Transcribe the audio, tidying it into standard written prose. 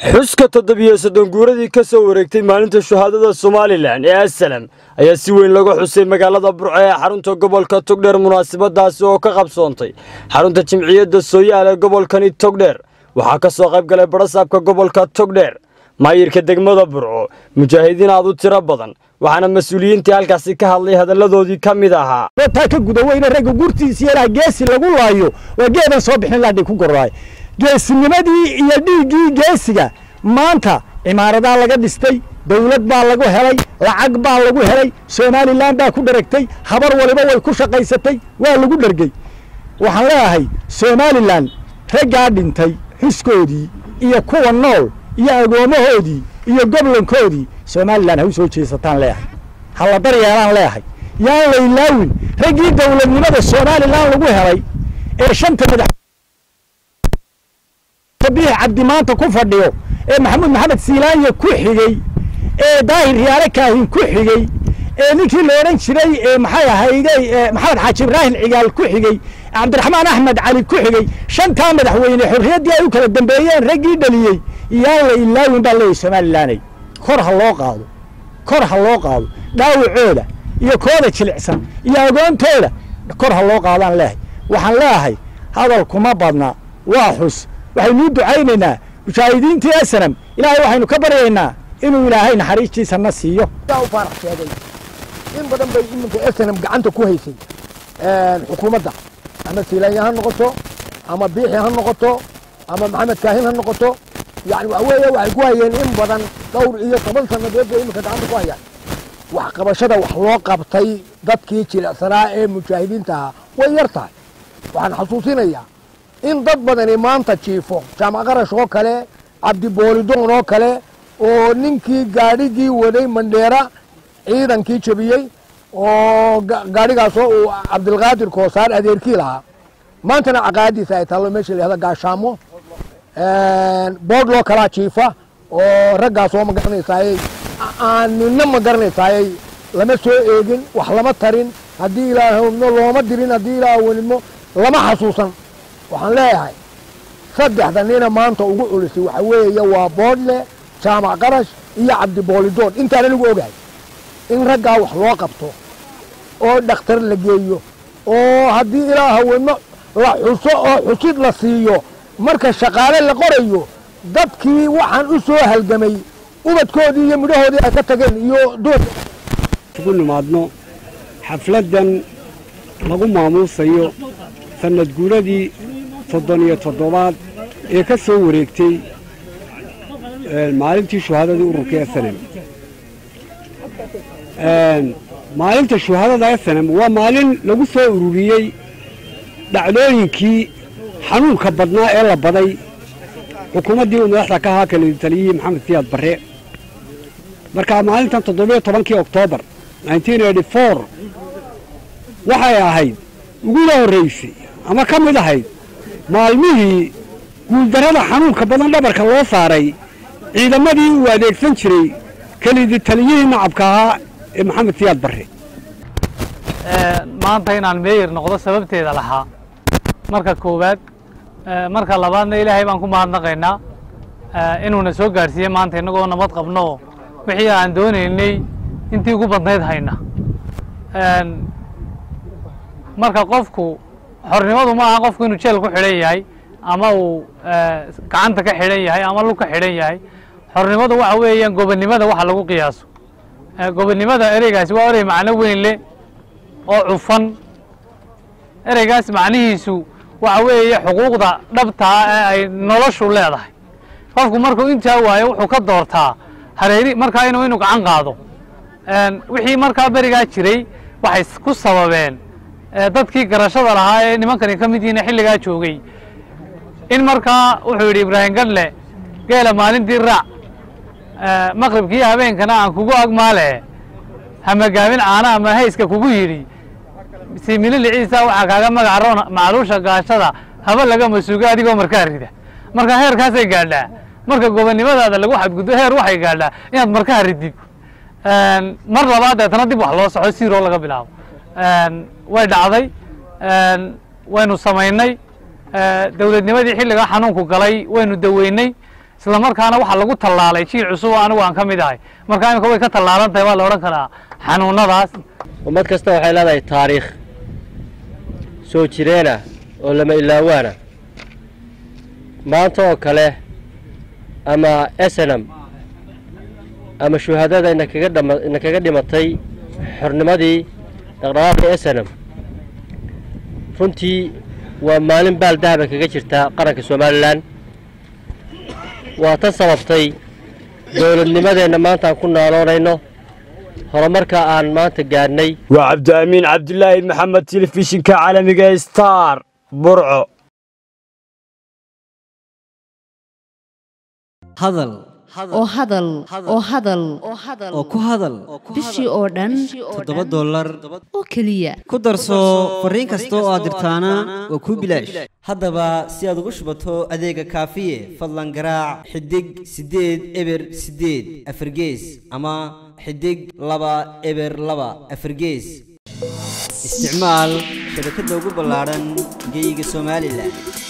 xuska toddobiyo soddon guuradii ka soo wareegtay maalinta shuhaadada Somaliland ee Assalam ayaa si weyn lagu xusay magaalada Burco ee xarunta gobolka Togdheer munaasabadaasi oo ka qabsoontay xarunta jimciyadda Sooyaal ee gobolkani Togdheer waxaa ka soo qayb galay barasaabka gobolka Togdheer maayirka degmada Burco mujaahidiin aad u tiro badan waxaana mas'uuliyiintii halkaasi ka hadlay hadaladoodii ka mid ahaa ta ka gudaweyna ragga gurtiisa yara geesi lagu laayo waa geedan soo bixin laadhay ku goraay geesinimadii iyo dhiigii geesiga maanta imaaradaha laga dhistay dawlad baa lagu helay lacag baa lagu helay Somaliland baa ku dharagtay habar waliba way ku shaqaysatay waa lagu dhargay waxaan leeyahay Somaliland ragga dhintay xuskoodii iyo kuwa nool iyo agoomahoodii iyo gobolkoodii Somaliland ha u soo jeesataan leeyahay hal daryeelaan leeyahay yaan la ilaawin raggii dawladnimada Somaliland lagu helay ee shanta madax tabiic cabdi maanta ku fadhiyo ee maxamed siilaanya ku xigay ee daahir riyaale kaahin ku xigay ee ninkii la oran jiray ee maxay ahaydey maxamed xaaji ibraahim cigaal ku xigay cabdiraxmaan axmed cali ku xigay shanta madaxweyne xurriyadii ay u kala dambeeyeen raggii dhaliyay yaan la ilaawin baa leeyahay Somaliland kor ha loo qaado dhaawacooda iyo kooda jilicsan iyo agoontooda kor ha loo qaadaan leeyahay waxaan leeyahay hadal kuma badna waa xus waxaynu ducaynaynaa mujaahidiintii Assalam ilaahay waxaynu ka baryaynaa inuu ilaahay naxariistiisa na siiyo u faarax sheegay in badan bay iminka Assalam gacanta ku haysay xukuumadda ama Siilaanya ha noqoto ama Biixi ha noqoto ama Maxamed Kaahin ha noqoto yani waxay ku hayeen in badan dhowr iyo 10 sanadood bay iminka gacanta ku hayaan wax qabashada wax loo qabtay dadkii jilicsanaa ee mujaahidiinta way yartahay waxaan xasuusinayaa in dad badani maanta jiifo jaamac qarash oo kale cabdi boolidoon oo kale oo ninkii gaadhigii waday mandheera ciidankii jabiyey oo gaadhigaas oo cabdilqaadir koosaar adeerkii lahaa maantana caqaadiisa ay taalo meesha la yihahdo gaashaamo bood loo kala jiifa oo raggaas oo ma garanaysaayey aan ninna ma garanaysaayey lama soo eegin wax lama tarin haddii ilaahowno looma dirin haddii ilaahwnimo lama xasuusan waxaan leeyahay saddexda nina maanta ugu culisay waxa weeye waa boodle jaamac qarash iyo cabdi boolidoon intaana lagu ogahay in raggaa wax loo qabto oo dhakhtar la geeyo oo haddii ilaahowno la xuso oo xusid la siiyo marka shaqaale la qorayo dadkii waxaan u soo halgamay ubadkoodii iyo midhahoodii ay ka tageen iyo dood ugu nimaadno xafladan lagu maamuusayo sanad guuradii 37 ee ka soo wareegtay maalintii shuhaadada ururka Assalam maalinta shuhaadada Assalam waa maalin lagu soo ururiyay dhacdooyinkii xanuunka badnaa ee la baday xukuumaddii madaxda ka ahaa kala taliyay Maxamed Siyaad Barre marka maalintan 17 Oktoobar 1984 waxay ahayd ugu horeysay ama ka mid ahayd maalmihii guuldarrada xanuunka badan dhabarka loo saaray ciidamadii uu adeegsan jiray kalidii taliyihii nacabka ahaa ee Maxamed Siyaad Barre maanta inaan meeyir noqdo sababteeda lahaa marka koowaad marka labaadna ilaahay baan ku mahadnaqaynaa inuuna soo gaarsiiyey maanta innagoo nabad qabno wixii aan doonaynay intii ugu badnayd hayna marka qofku xornimadu ma aha qofku inuu jeel ku xidhan yahay ama uu gacanta ka xidhan yahay ama lug ka xidhan yahay xornimadu waxa weeyaan gobonnimada waxa lagu qiyaaso gobonnimada ereygaasi waa erey macno weyn leh oo cufan ereygaas macnihiisu waxa weeye xuquuqda dhabta ah ee ay noloshu leedahay qofku markuu intaa waayo wuxuu ka doortaa hareeri markaa inuu gacan qaado wixii markaa berigaa jiray waxay ku sababeen dadkii garashada lahaa ee nimankani ka mid yihiin xilligaa joogay in markaa wuxuu yidhi Ibraahim Gadle geela maalintii raac maqribkii habeenkana aan kugu agmaale hamagaabin caana ama hayska kugu yidhi siimilili ciisa waxaa kaaga magac roon macluusha gaashada haba laga masuuga adigoo markaa rida marka heerkaasay gaadhaa marka gobonnimadaada lagu xadgudbo heer waxay gaadhaa inaad markaa ridid mar labaad deetana dib wax loo soco siiroo laga bilaabo way dhacday waynu samaynay dawladnimadii xilliga xanuunku galay waynu daweynay isla markaana waxa lagu tallaalay jiil cusub anigu aan ka mid ahay marka imika way ka tallaalan tahay waa la odhan karaa xanuunadaas ummad kasta waxay leedahay taariikh soo jireena oo lama ilaawaana maanta oo kale ama SNM ama shuhadada ina kaga dhimatay xornimadii dhaqdhaqaaqii SNM runtii waa maalin baal dahaba kaga jirta qaranka Soomaaliland waa tan sababtay dowladnimadeena maanta aan ku noolaanayno horumarka aan maanta gaarnay waa Cabdi Cabdillaahi Maxamed telefishinka caalamiga Star Burco hadal oo ku hadal bishii oo dhan $7 oo kaliya ku darso fariin kasta oo aad dirtaana waa ku bilaash haddaba si aad ugu shubato adeega kaafiye fadlan garaac xidig 8 eber 8 afargees ama xidig 2 eber 2 afargees isticmaal shabakadda ugu ballaaran geyga Soomaaliland